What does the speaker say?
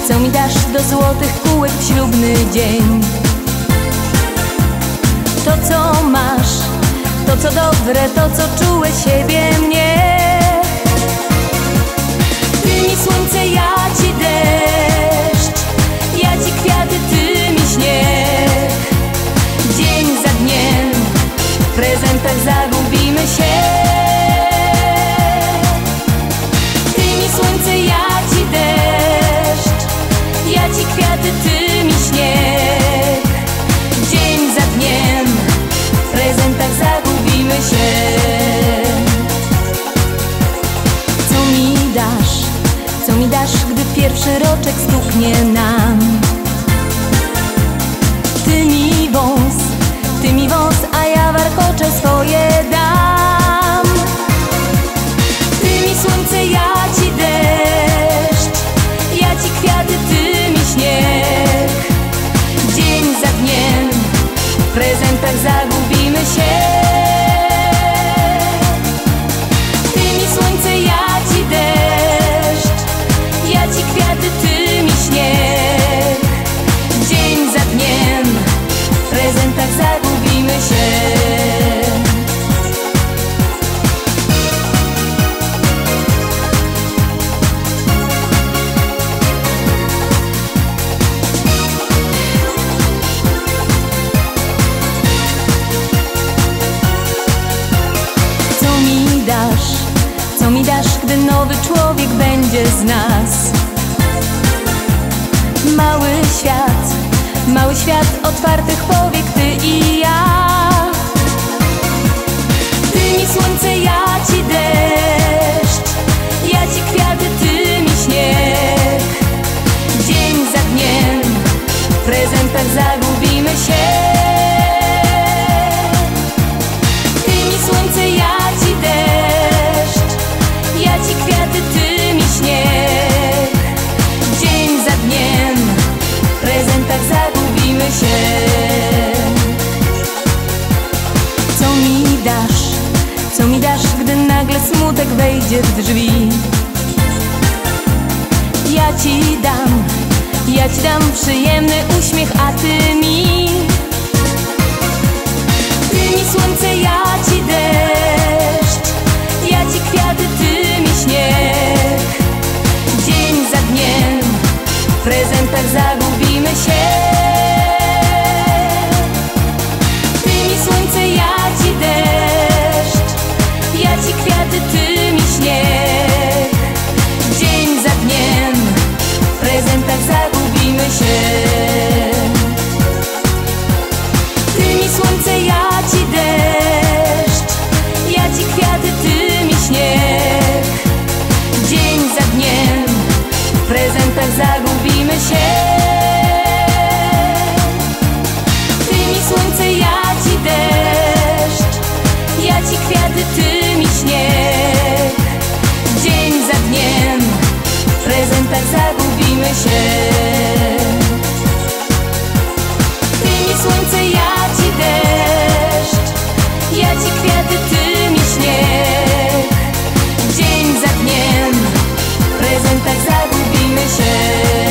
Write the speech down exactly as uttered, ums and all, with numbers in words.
co mi dasz do złotych kółek w ślubny dzień. To co masz, to co dobre, to co czułe siebie mnie. Ty mi słońce, ja ci deszcz, ja ci kwiaty, ty mi śnieg. Dzień za dniem w prezentach zagubimy się. Ty mi słońce, ja ci deszcz, ja ci kwiaty, ty mi śnieg. Dzień za dniem w prezentach zagubimy się. Co mi dasz, co mi dasz, gdy pierwszy roczek stuknie nam? Ty mi wąs, ty mi wąs, a ja warkocze swoje dam. Ty mi słońce, ja ci deszcz, ja ci kwiaty, ty mi śnieg. Dzień za dniem w prezentach zagubimy się. Ty mi słońce, ja ci deszcz, ja ci kwiaty, ty mi śnieg. Dzień za dniem w prezentach zagubimy się. Co mi dasz, gdy nowy człowiek będzie z nas? Mały świat, mały świat otwartych powiek, ty i ja. Ty mi słońce, ja ci deszcz, ja ci kwiaty, ty mi śnieg. Dzień za dniem w prezentach zagubimy się. Ty mi słońce, ja ci deszcz, ja ci kwiaty, ty mi śnieg. Dzień za dniem w prezentach zagubimy się. Co mi dasz, co mi dasz, gdy nagle smutek wejdzie w drzwi? Ja ci dam, ja ci dam przyjemny uśmiech, a ty mi. Ty mi słońce, ja ci deszcz, ja ci kwiaty, ty mi śnieg. Dzień za dniem w prezentach zagubimy się. Ty mi słońce, ja ci deszcz, ja ci kwiaty, ty mi śnieg. Dzień za dniem w prezentach zagubimy się. Ty mi słońce, ja ci deszcz, ja ci kwiaty, ty mi śnieg. Dzień za dniem w prezentach zagubimy się. Ty mi słońce, ja ci deszcz, ja ci kwiaty, ty mi śnieg. Dzień za dniem w prezentach zagubimy się. Ty mi słońce, ja ci deszcz, ja ci kwiaty, ty mi śnieg. Dzień za dniem w prezentach zagubimy się.